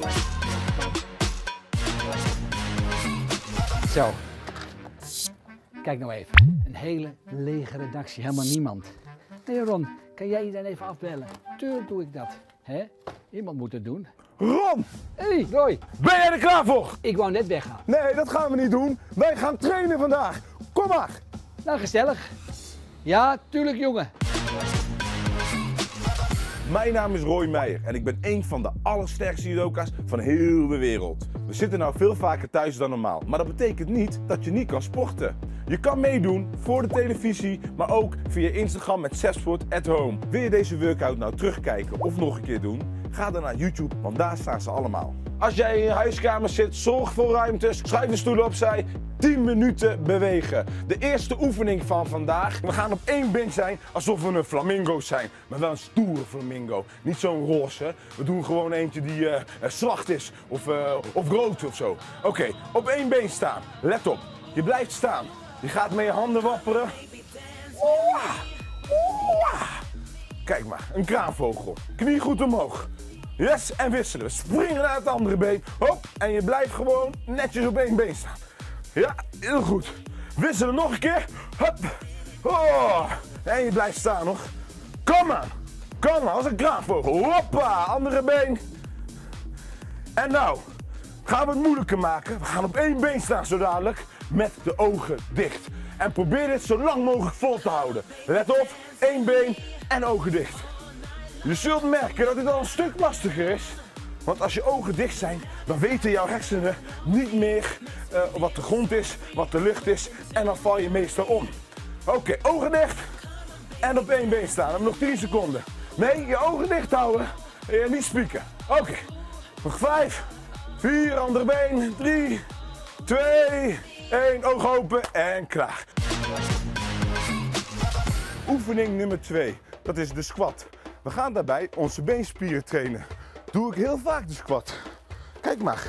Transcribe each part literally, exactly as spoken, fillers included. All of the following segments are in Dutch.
Zo. Kijk nou even. Een hele lege redactie. Helemaal niemand. Nee Ron, kan jij iedereen even afbellen? Tuurlijk doe ik dat. Hè? Iemand moet het doen. Ron! Hé hey, Roy. Ben jij er klaar voor? Ik wou net weggaan. Nee, dat gaan we niet doen. Wij gaan trainen vandaag. Kom maar. Nou, gezellig. Ja, tuurlijk jongen. Mijn naam is Roy Meijer en ik ben een van de allersterkste judoka's van heel de wereld. We zitten nou veel vaker thuis dan normaal, maar dat betekent niet dat je niet kan sporten. Je kan meedoen voor de televisie, maar ook via Instagram met Sepsport at Home. Wil je deze workout nou terugkijken of nog een keer doen? Ga dan naar YouTube, want daar staan ze allemaal. Als jij in je huiskamer zit, zorg voor ruimte, schuif de stoelen opzij, tien minuten bewegen. De eerste oefening van vandaag. We gaan op één been zijn alsof we een flamingo zijn, maar wel een stoere flamingo. Niet zo'n roze, we doen gewoon eentje die uh, zwart is of, uh, of rood of zo. Oké, okay, op één been staan. Let op, je blijft staan. Je gaat met je handen wapperen. Oeh, oeh. Kijk maar, een kraanvogel. Knie goed omhoog. Yes, en wisselen. We springen naar het andere been. Hop, en je blijft gewoon netjes op één been staan. Ja, heel goed. Wisselen nog een keer. Hop. Oh. En je blijft staan nog. Kom aan. Kom aan, als een kraanvogel. Hoppa, andere been. En nou, gaan we het moeilijker maken. We gaan op één been staan zo dadelijk. Met de ogen dicht. En probeer dit zo lang mogelijk vol te houden. Let op, één been en ogen dicht. Je zult merken dat dit al een stuk lastiger is. Want als je ogen dicht zijn, dan weten jouw hersenen niet meer uh, wat de grond is, wat de lucht is. En dan val je meestal om. Oké, okay, ogen dicht. En op één been staan. Dan nog tien seconden. Nee, je ogen dicht houden. En niet spieken. Oké, okay. Nog vijf, vier, andere been, drie, twee, één, oog open en klaar. Oefening nummer twee, dat is de squat. We gaan daarbij onze beenspieren trainen. Doe ik heel vaak de squat. Kijk maar.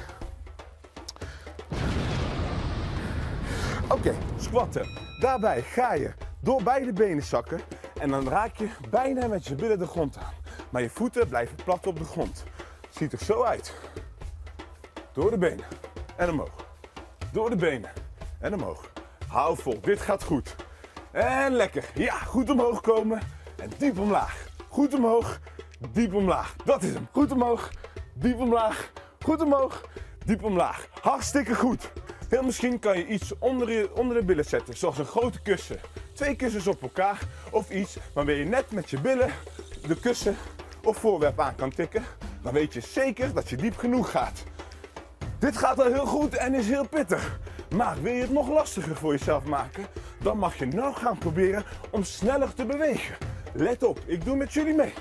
Oké, okay, squatten. Daarbij ga je door beide benen zakken en dan raak je bijna met je billen de grond aan. Maar je voeten blijven plat op de grond. Ziet er zo uit. Door de benen en omhoog. Door de benen en omhoog. Hou vol, dit gaat goed. En lekker. Ja, goed omhoog komen en diep omlaag. Goed omhoog, diep omlaag. Dat is hem. Goed omhoog, diep omlaag. Goed omhoog, diep omlaag. Hartstikke goed. Heel misschien kan je iets onder, je, onder de billen zetten, zoals een grote kussen. Twee kussens op elkaar of iets waarmee je net met je billen de kussen of voorwerp aan kan tikken. Dan weet je zeker dat je diep genoeg gaat. Dit gaat al heel goed en is heel pittig. Maar wil je het nog lastiger voor jezelf maken, dan mag je nou gaan proberen om sneller te bewegen. Let op, ik doe met jullie mee.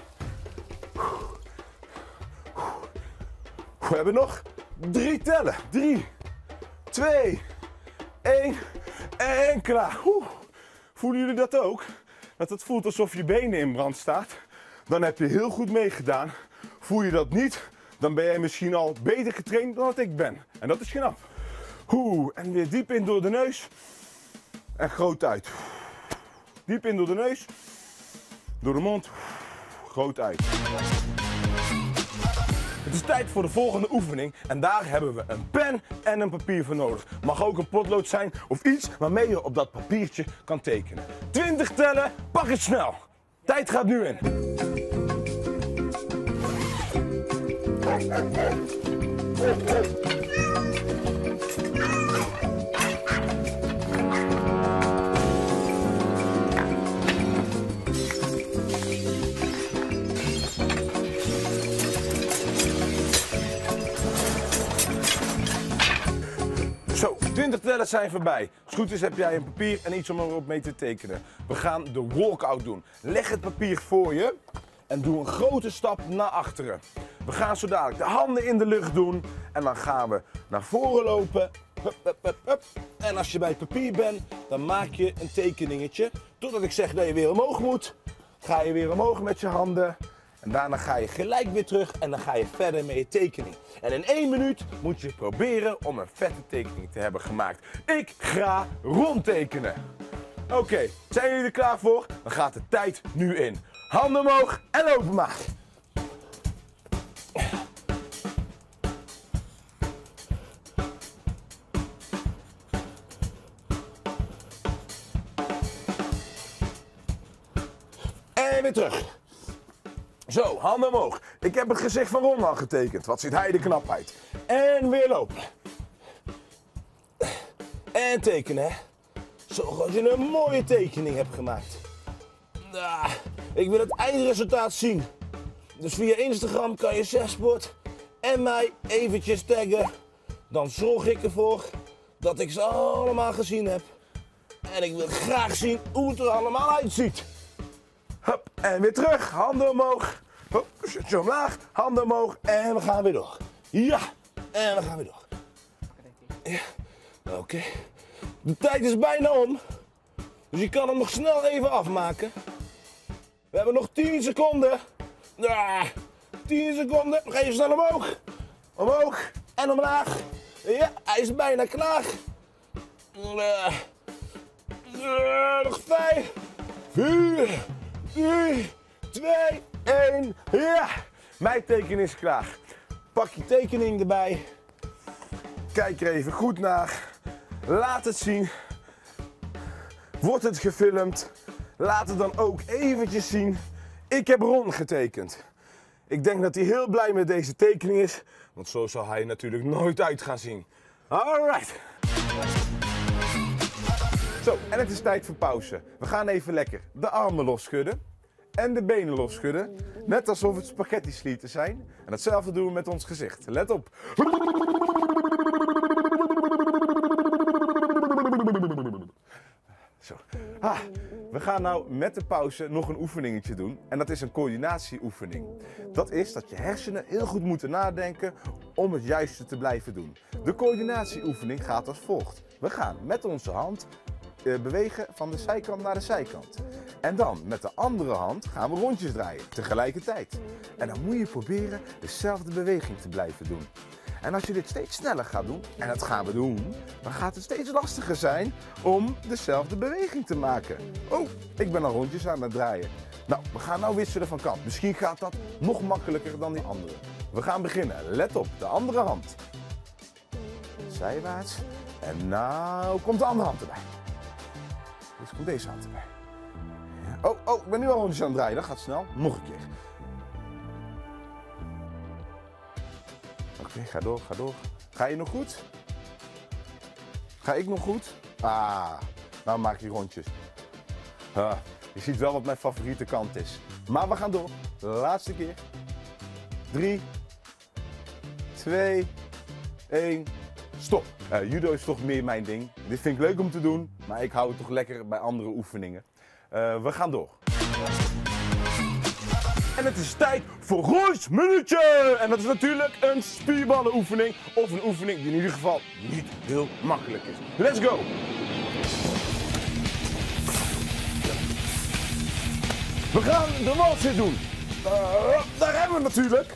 We hebben nog drie tellen. Drie, twee, één en klaar. Voelen jullie dat ook? Dat het voelt alsof je benen in brand staat. Dan heb je heel goed meegedaan. Voel je dat niet, dan ben jij misschien al beter getraind dan dat ik ben. En dat is knap. Oeh, en weer diep in door de neus. En groot uit. Diep in door de neus. Door de mond. Groot uit. Het is tijd voor de volgende oefening. En daar hebben we een pen en een papier voor nodig. Mag ook een potlood zijn of iets waarmee je op dat papiertje kan tekenen. twintig tellen, pak het snel. Tijd gaat nu in. Zo, twintig tellen zijn voorbij. Als het goed is heb jij een papier en iets om erop mee te tekenen. We gaan de walkout doen. Leg het papier voor je en doe een grote stap naar achteren. We gaan zo dadelijk de handen in de lucht doen en dan gaan we naar voren lopen. Hup, hup, hup, hup. En als je bij het papier bent, dan maak je een tekeningetje. Totdat ik zeg dat je weer omhoog moet, ga je weer omhoog met je handen. En daarna ga je gelijk weer terug en dan ga je verder met je tekening. En in één minuut moet je proberen om een vette tekening te hebben gemaakt. Ik ga rondtekenen. Oké, okay, zijn jullie er klaar voor? Dan gaat de tijd nu in. Handen omhoog en lopen maar. weer terug. Zo, handen omhoog. Ik heb het gezicht van Ron al getekend. Wat ziet hij de knap uit. En weer lopen. En tekenen, hè. Zoals je een mooie tekening hebt gemaakt. Ah, ik wil het eindresultaat zien. Dus via Instagram kan je Zesport en mij eventjes taggen. Dan zorg ik ervoor dat ik ze allemaal gezien heb. En ik wil graag zien hoe het er allemaal uitziet. Hup, en weer terug. Handen omhoog. Hup, shirtje omlaag. Handen omhoog. En we gaan weer door. Ja, en we gaan weer door. Ja, oké. Okay. De tijd is bijna om. Dus je kan hem nog snel even afmaken. We hebben nog tien seconden. Ja, tien seconden. Nog even snel omhoog. Omhoog en omlaag. Ja, hij is bijna klaar. Uh, uh, nog vijf, vier, drie, twee, één. Ja, mijn tekening is klaar. Pak je tekening erbij. Kijk er even goed naar. Laat het zien. Wordt het gefilmd? Laat het dan ook eventjes zien. Ik heb Ron getekend. Ik denk dat hij heel blij met deze tekening is. Want zo zal hij natuurlijk nooit uit gaan zien. Alright. Zo, en het is tijd voor pauze. We gaan even lekker de armen losschudden. En de benen losschudden. Net alsof het spaghetti slieten zijn. En hetzelfde doen we met ons gezicht. Let op. Zo. Ah, we gaan nou met de pauze nog een oefeningetje doen. En dat is een coördinatieoefening. Dat is dat je hersenen heel goed moeten nadenken om het juiste te blijven doen. De coördinatieoefening gaat als volgt. We gaan met onze hand uh, bewegen van de zijkant naar de zijkant. En dan met de andere hand gaan we rondjes draaien, tegelijkertijd. En dan moet je proberen dezelfde beweging te blijven doen. En als je dit steeds sneller gaat doen, en dat gaan we doen, dan gaat het steeds lastiger zijn om dezelfde beweging te maken. Oh, ik ben al rondjes aan het draaien. Nou, we gaan nou wisselen van kant. Misschien gaat dat nog makkelijker dan die andere. We gaan beginnen. Let op, de andere hand. Zijwaarts. En nou komt de andere hand erbij. Dus komt deze hand erbij. Ja. Oh, oh, ik ben nu al rondjes aan het draaien. Dat gaat snel. Nog een keer. Oké, okay, ga door, ga door. Ga je nog goed? Ga ik nog goed? Ah, nou maak je rondjes. Ah, je ziet wel wat mijn favoriete kant is. Maar we gaan door. De laatste keer. drie, twee, één, stop. Uh, judo is toch meer mijn ding. Dit vind ik leuk om te doen, maar ik hou het toch lekker bij andere oefeningen. Uh, we gaan door. En het is tijd voor Roy's Minuutje! En dat is natuurlijk een spierballenoefening. Of een oefening die in ieder geval niet heel makkelijk is. Let's go! We gaan de waltzit doen. Uh, daar hebben we natuurlijk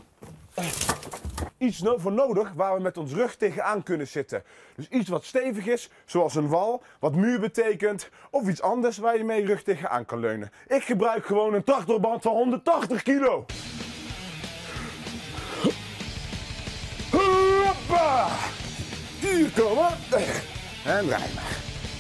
iets voor nodig waar we met ons rug tegenaan kunnen zitten. Dus iets wat stevig is, zoals een wal, wat muur betekent, of iets anders waar je mee rug tegenaan kan leunen. Ik gebruik gewoon een tractorband van honderdtachtig kilo. Hoppa! Hier komen. En draai maar.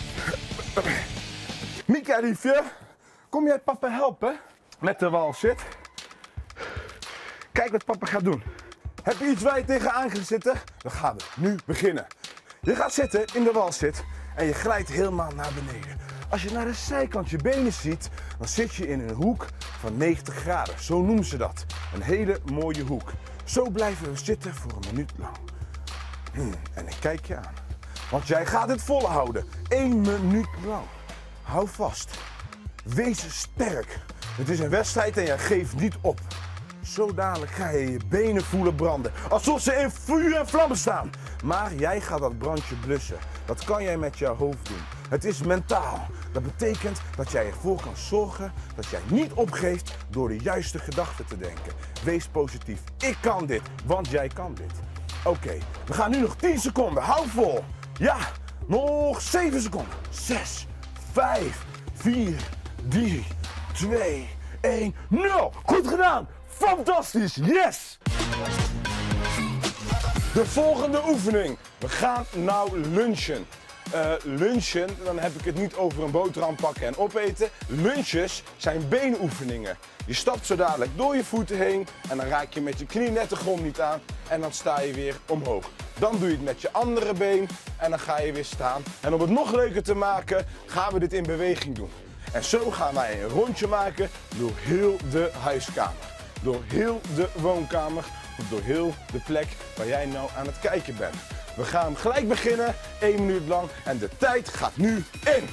Mika liefje, kom jij papa helpen met de walzit? Kijk wat papa gaat doen. Heb je iets waar je tegenaan gaat zitten? Dan gaan we nu beginnen. Je gaat zitten in de walzit en je glijdt helemaal naar beneden. Als je naar de zijkant je benen ziet, dan zit je in een hoek van negentig graden. Zo noemen ze dat. Een hele mooie hoek. Zo blijven we zitten voor een minuut lang. Hmm, en ik kijk je aan. Want jij gaat het volhouden. Eén minuut lang. Hou vast. Wees sterk. Het is een wedstrijd en jij geeft niet op. Zo dadelijk ga je je benen voelen branden. Alsof ze in vuur en vlammen staan. Maar jij gaat dat brandje blussen. Dat kan jij met jouw hoofd doen. Het is mentaal. Dat betekent dat jij ervoor kan zorgen dat jij niet opgeeft door de juiste gedachten te denken. Wees positief. Ik kan dit, want jij kan dit. Oké, okay, we gaan nu nog tien seconden. Hou vol. Ja, nog zeven seconden. zes, vijf, vier, drie, twee, één, nul. Goed gedaan. Fantastisch, yes! De volgende oefening. We gaan nou lunchen. uh, lunchen, dan heb ik het niet over een boterham pakken en opeten. Lunches zijn beenoefeningen. Je stapt zo dadelijk door je voeten heen en dan raak je met je knie net de grond niet aan en dan sta je weer omhoog. Dan doe je het met je andere been en dan ga je weer staan. En om het nog leuker te maken, gaan we dit in beweging doen. En zo gaan wij een rondje maken door heel de huiskamer. Door heel de woonkamer of door heel de plek waar jij nou aan het kijken bent. We gaan gelijk beginnen, één minuut lang en de tijd gaat nu in.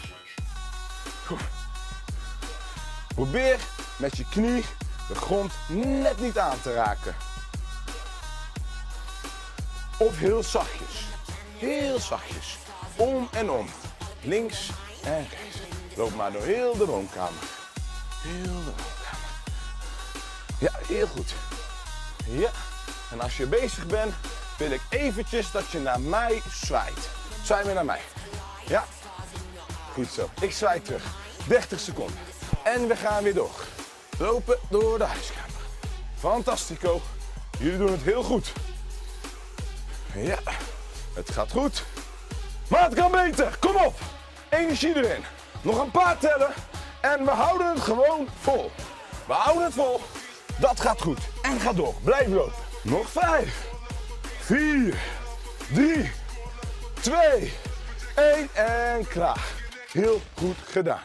Probeer met je knie de grond net niet aan te raken. Of heel zachtjes, heel zachtjes, om en om, links en rechts. Loop maar door heel de woonkamer, heel de woonkamer. Ja, heel goed. Ja, en als je bezig bent, wil ik eventjes dat je naar mij zwaait. Zwaai weer naar mij. Ja, goed zo. Ik zwaai terug. dertig seconden. En we gaan weer door. Lopen door de huiskamer. Fantastico. Jullie doen het heel goed. Ja, het gaat goed. Maar het kan beter. Kom op. Energie erin. Nog een paar tellen. En we houden het gewoon vol. We houden het vol. Dat gaat goed. En ga door. Blijf lopen. Nog vijf. Vier. Drie. Twee. één. En klaar. Heel goed gedaan.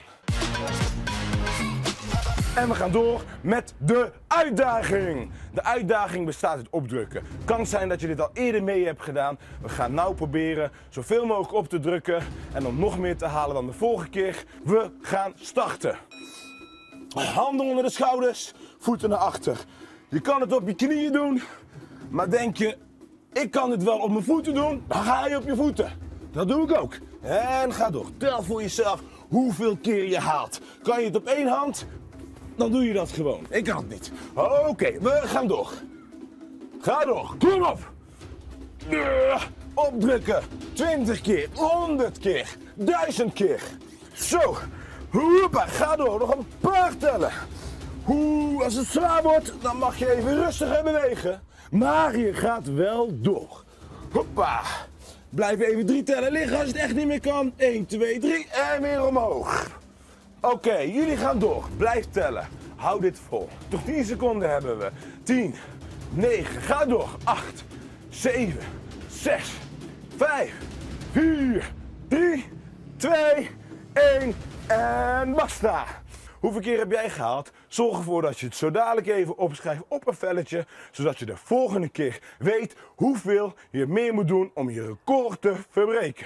En we gaan door met de uitdaging. De uitdaging bestaat uit opdrukken. Het kan zijn dat je dit al eerder mee hebt gedaan. We gaan nou proberen zoveel mogelijk op te drukken en om nog meer te halen dan de vorige keer. We gaan starten. Handen onder de schouders, voeten naar achter. Je kan het op je knieën doen, maar denk je, ik kan dit wel op mijn voeten doen, dan ga je op je voeten. Dat doe ik ook. En ga door. Tel voor jezelf hoeveel keer je haalt. Kan je het op één hand? Dan doe je dat gewoon. Ik kan het niet. Oké, okay, we gaan door. Ga door. Kom op. Uh, opdrukken. twintig keer, honderd keer, duizend keer. Zo. Hoepa, ga door. Nog een paar tellen. Oeh, als het zwaar wordt, dan mag je even rustiger bewegen. Maar je gaat wel door. Hoppa. Blijf even drie tellen liggen als je het echt niet meer kan. één, twee, drie en weer omhoog. Oké, okay, jullie gaan door. Blijf tellen. Hou dit vol. Nog tien seconden hebben we. tien, negen, ga door. acht, zeven, zes, vijf, vier, drie, twee, één en basta. Hoeveel keer heb jij gehaald? Zorg ervoor dat je het zo dadelijk even opschrijft op een velletje, zodat je de volgende keer weet hoeveel je meer moet doen om je record te verbreken.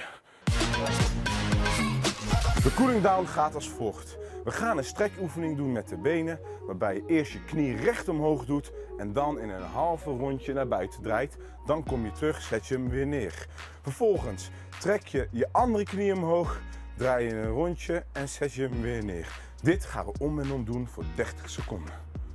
De cooling down gaat als volgt. We gaan een strekoefening doen met de benen, waarbij je eerst je knie recht omhoog doet en dan in een halve rondje naar buiten draait. Dan kom je terug, zet je hem weer neer. Vervolgens trek je je andere knie omhoog, draai je een rondje en zet je hem weer neer. Dit gaan we om en om doen voor dertig seconden.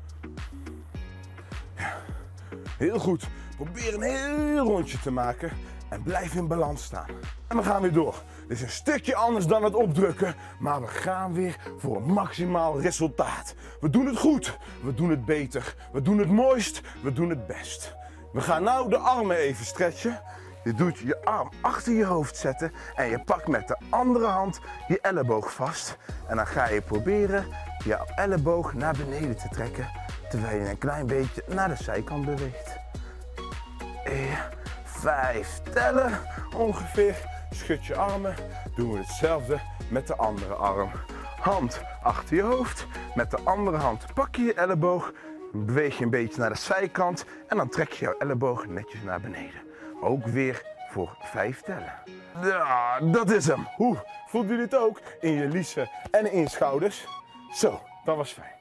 Ja. Heel goed. Probeer een heel rondje te maken en blijf in balans staan. En we gaan weer door. Dit is een stukje anders dan het opdrukken, maar we gaan weer voor een maximaal resultaat. We doen het goed, we doen het beter, we doen het mooist, we doen het best. We gaan nou de armen even stretchen. Je doet je arm achter je hoofd zetten en je pakt met de andere hand je elleboog vast. En dan ga je proberen je elleboog naar beneden te trekken, terwijl je een klein beetje naar de zijkant beweegt. En vijf tellen ongeveer. Schud je armen. Doen we hetzelfde met de andere arm. Hand achter je hoofd. Met de andere hand pak je je elleboog. Beweeg je een beetje naar de zijkant. En dan trek je jouw elleboog netjes naar beneden. Ook weer voor vijf tellen. Ja, dat is hem. Hoe voelt u dit ook? In je liezen en in je schouders. Zo, dat was fijn.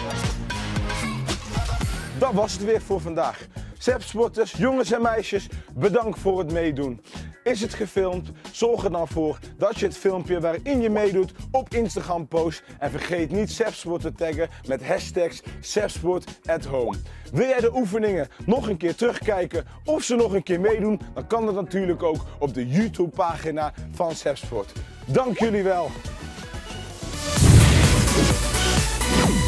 Dat was het weer voor vandaag. Sepsporters, jongens en meisjes, bedankt voor het meedoen. Is het gefilmd? Zorg er dan voor dat je het filmpje waarin je meedoet op Instagram post. En vergeet niet Sepsport te taggen met hashtags sepsport@home. Wil jij de oefeningen nog een keer terugkijken of ze nog een keer meedoen? Dan kan dat natuurlijk ook op de YouTube pagina van Sepsport. Dank jullie wel.